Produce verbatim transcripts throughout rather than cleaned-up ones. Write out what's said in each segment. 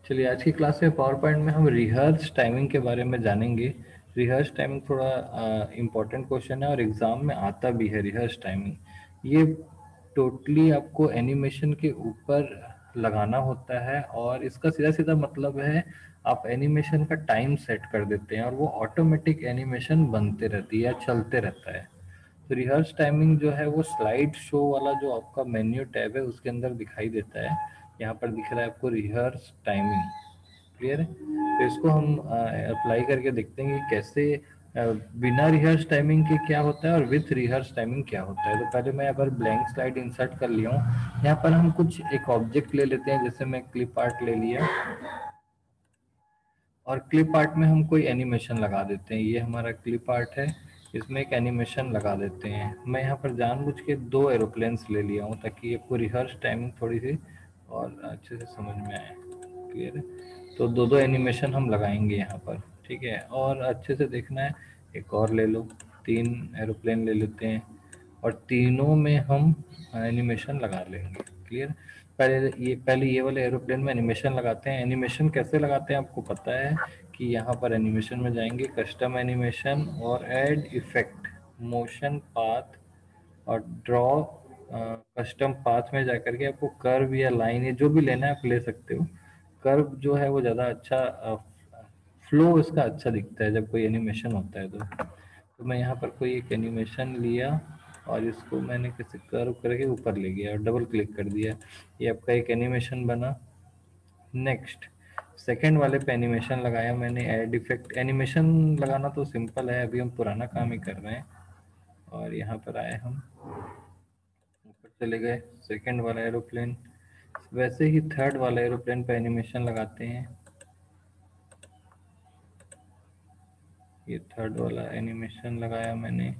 चलिए आज की क्लास में पावर पॉइंट में हम रिहर्स टाइमिंग के बारे में जानेंगे। रिहर्स टाइमिंग थोड़ा इम्पोर्टेंट क्वेश्चन है और एग्जाम में आता भी है। रिहर्स टाइमिंग ये टोटली आपको एनिमेशन के ऊपर लगाना होता है और इसका सीधा सीधा मतलब है आप एनिमेशन का टाइम सेट कर देते हैं और वो ऑटोमेटिक एनिमेशन बनते रहती है या चलते रहता है। तो रिहर्स टाइमिंग जो है वो स्लाइड शो वाला जो आपका मेन्यू टैब है उसके अंदर दिखाई देता है। यहाँ पर दिख रहा है आपको रिहर्स टाइमिंग। क्लियर है? तो इसको हम अप्लाई करके देखते हैं कि कैसे अ, बिना रिहर्स टाइमिंग के क्या होता है और विथ रिहर्स टाइमिंग क्या होता है। तो पहले मैं यहाँ पर ब्लैंक स्लाइड इंसर्ट कर लिया हूँ। यहाँ पर हम कुछ एक ऑब्जेक्ट ले लेते हैं, जैसे मैं क्लिप आर्ट ले लिया और क्लिप आर्ट में हम कोई एनिमेशन लगा देते हैं। ये हमारा क्लिप आर्ट है, इसमें एक एनिमेशन लगा देते हैं। मैं यहाँ पर जानबूझ के दो एरोप्लेन्स ले लिया हूँ ताकि आपको रिहर्स टाइमिंग थोड़ी सी और अच्छे से समझ में आए। क्लियर है? तो दो दो एनिमेशन हम लगाएंगे यहाँ पर, ठीक है। और अच्छे से देखना है, एक और ले लो, तीन एरोप्लेन ले लेते हैं और तीनों में हम एनिमेशन लगा लेंगे। क्लियर? पहले ये पहले ये वाले एरोप्लेन में एनिमेशन लगाते हैं। एनिमेशन कैसे लगाते हैं आपको पता है कि यहाँ पर एनिमेशन में जाएंगे, कस्टम एनिमेशन और ऐड इफेक्ट, मोशन पाथ और ड्रॉ कस्टम पाथ में जाकर के आपको कर्व या लाइन या जो भी लेना है आप ले सकते हो। कर्व जो है वो ज़्यादा अच्छा, फ्लो इसका अच्छा दिखता है जब कोई एनिमेशन होता है। तो तो मैं यहाँ पर कोई एक एनिमेशन लिया और इसको मैंने किसी कर्व करके ऊपर ले गया और डबल क्लिक कर दिया। ये आपका एक एनिमेशन बना। नेक्स्ट सेकंड वाले पे एनिमेशन लगाया मैंने, ऐड इफेक्ट। एनिमेशन लगाना तो सिंपल है, अभी हम पुराना काम ही कर रहे हैं। और यहाँ पर आए हम, ऊपर चले गए, सेकंड वाला एरोप्लेन। वैसे ही थर्ड वाला एरोप्लेन पे एनिमेशन लगाते हैं। ये थर्ड वाला एनिमेशन लगाया मैंने,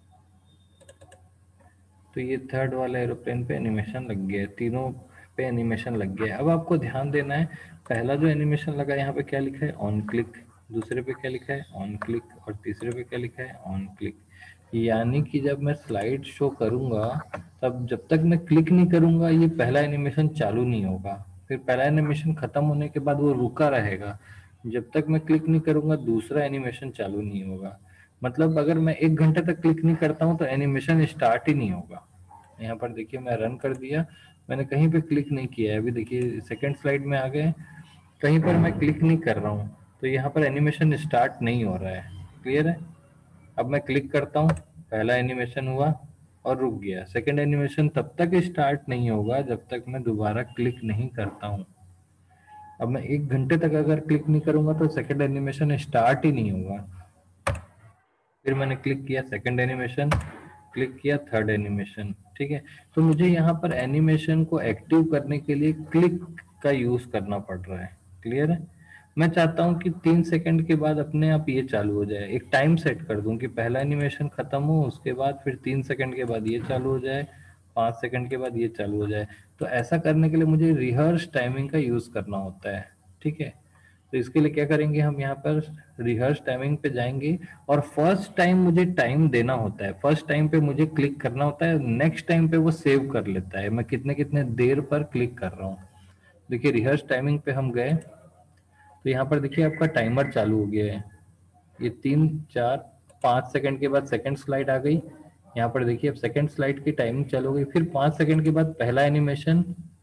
तो ये थर्ड वाला एरोप्लेन पे एनिमेशन लग गया है। तीनों पे एनिमेशन लग गया है। अब आपको ध्यान देना है, पहला जो एनिमेशन लगा यहाँ पे क्या लिखा है, ऑन क्लिक। दूसरे पे क्या लिखा है, ऑन क्लिक। और तीसरे पे क्या लिखा है, ऑन क्लिक। यानी कि जब मैं स्लाइड शो करूंगा तब जब तक मैं क्लिक नहीं करूंगा ये पहला एनिमेशन चालू नहीं होगा। फिर पहला एनिमेशन खत्म होने के बाद वो रुका रहेगा। जब तक मैं क्लिक नहीं करूंगा दूसरा एनिमेशन चालू नहीं होगा। मतलब अगर मैं एक घंटे तक क्लिक नहीं करता हूँ तो एनिमेशन स्टार्ट ही नहीं होगा। यहाँ पर देखिए मैं रन कर दिया, मैंने कहीं पे क्लिक नहीं किया है। अभी देखिए सेकंड स्लाइड में आ गए, कहीं पर मैं क्लिक नहीं कर रहा हूँ तो यहाँ पर एनिमेशन स्टार्ट नहीं हो रहा है। क्लियर है? अब मैं क्लिक करता हूँ, पहला एनिमेशन हुआ और रुक गया। सेकंड एनिमेशन तब तक स्टार्ट नहीं होगा जब तक मैं दोबारा क्लिक नहीं करता हूँ। अब मैं एक घंटे तक अगर क्लिक नहीं करूंगा तो सेकंड एनिमेशन स्टार्ट ही नहीं होगा। फिर मैंने क्लिक किया, सेकंड एनिमेशन, क्लिक किया, थर्ड एनिमेशन। ठीक है? तो मुझे यहाँ पर एनिमेशन को एक्टिव करने के लिए क्लिक का यूज करना पड़ रहा है। क्लियर है? मैं चाहता हूँ कि तीन सेकंड के बाद अपने आप ये चालू हो जाए। एक टाइम सेट कर दूं कि पहला एनिमेशन खत्म हो, उसके बाद फिर तीन सेकंड के बाद ये चालू हो जाए, पाँच सेकंड के बाद ये चालू हो जाए। तो ऐसा करने के लिए मुझे रिहर्स टाइमिंग का यूज करना होता है। ठीक है? तो इसके लिए क्या करेंगे, हम यहाँ पर रिहर्स टाइमिंग पे जाएंगे और फर्स्ट टाइम मुझे टाइम देना होता है। फर्स्ट टाइम पे मुझे क्लिक करना होता है, नेक्स्ट टाइम पे वो सेव कर लेता है मैं कितने कितने देर पर क्लिक कर रहा हूँ। देखिए रिहर्स टाइमिंग पे हम गए तो यहाँ पर देखिए आपका टाइमर चालू हो गया है। ये तीन चार पाँच सेकंड के बाद सेकंड स्लाइड आ गई। यहाँ पर देखिए अब सेकंड स्लाइड की टाइमिंग चालू हो गई। फिर पाँच सेकंड के बाद पहला एनिमेशन,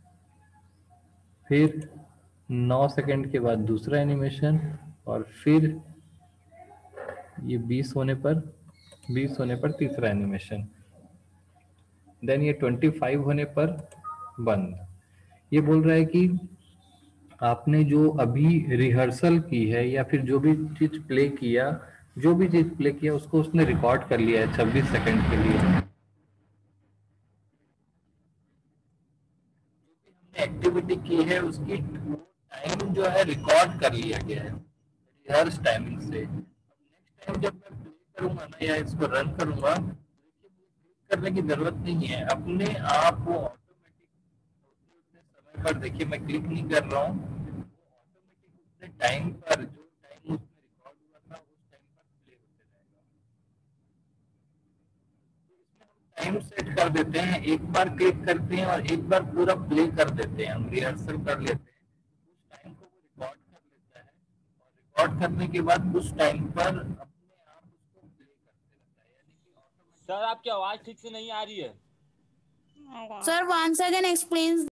फिर नौ सेकंड के बाद दूसरा एनिमेशन और फिर ये बीस होने पर बीस होने पर तीसरा एनिमेशन, देन ये ट्वेंटी फाइव होने पर बंद। ये बोल रहा है कि आपने जो अभी रिहर्सल की है या फिर जो भी चीज प्ले किया, जो भी चीज प्ले किया उसको उसने रिकॉर्ड कर लिया है छब्बीस सेकंड के लिए। एक्टिविटी की है उसकी टाइम जो है रिकॉर्ड कर लिया गया है रिहर्स टाइमिंग से। नेक्स्ट टाइम जब मैं प्ले करूंगा ना या इसको रन करूंगा, क्लिक करने की जरूरत नहीं है, अपने आप वो ऑटोमेटिक उतने समय पर, देखिए मैं क्लिक नहीं कर रहा हूँ, ऑटोमेटिक उतने टाइम पर जो टाइम उसमें रिकॉर्ड हुआ था उस टाइम पर प्ले होते रहेगा। टाइम सेट कर देते हैं, एक बार क्लिक करते हैं और एक बार पूरा प्ले कर देते हैं, हम रिहर्सल कर लेते हैं। रिकॉर्ड करने के बाद उस टाइम पर अपने आप उसको प्ले करते रहता है, यानी कि ऑटोमेटिक। सर आपकी आवाज ठीक से नहीं आ रही है। Sir, once again explains